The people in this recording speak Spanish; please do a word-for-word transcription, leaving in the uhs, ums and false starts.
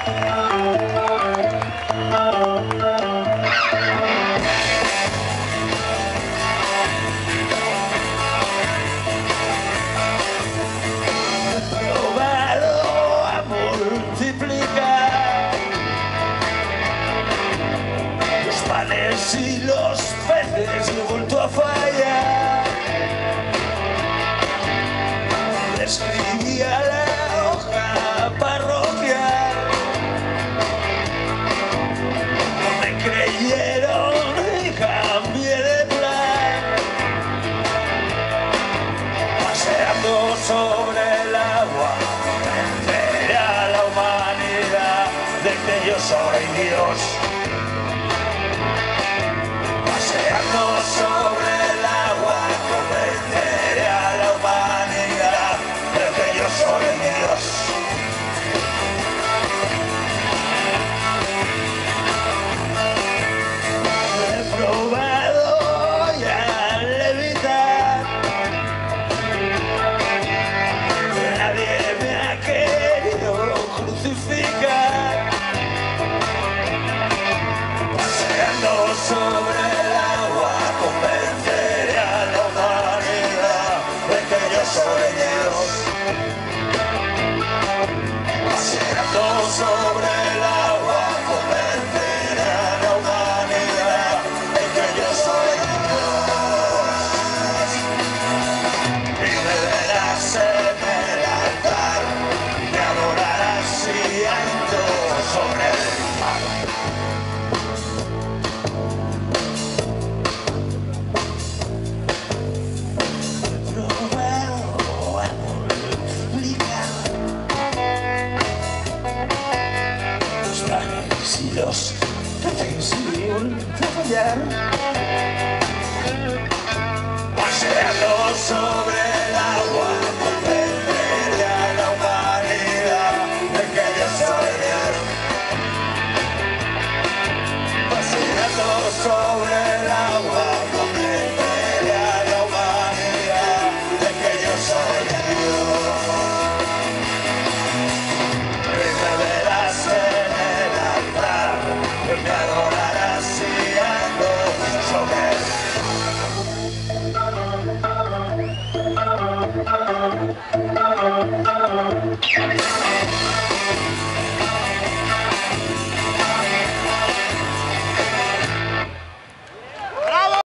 Y los peces he vuelto a fallar. Le escribí a la hoja parroquial, no me creyeron y cambié de plan. Paseando sobre el agua me enteré a la humanidad de que yo soy Dios. Paseando sobre el agua, convenceré a la humanidad de que yo soy Dios. He probado ya levitar, nadie me ha querido crucificar. Paseando sobre soy Dios. Paseando sobre el agua, convenceré a la humanidad de que yo soy Dios. Y me verás en el altar, me adorarás y ando sobre el mar. Si los peces y vuelto a fallar, paseando sobre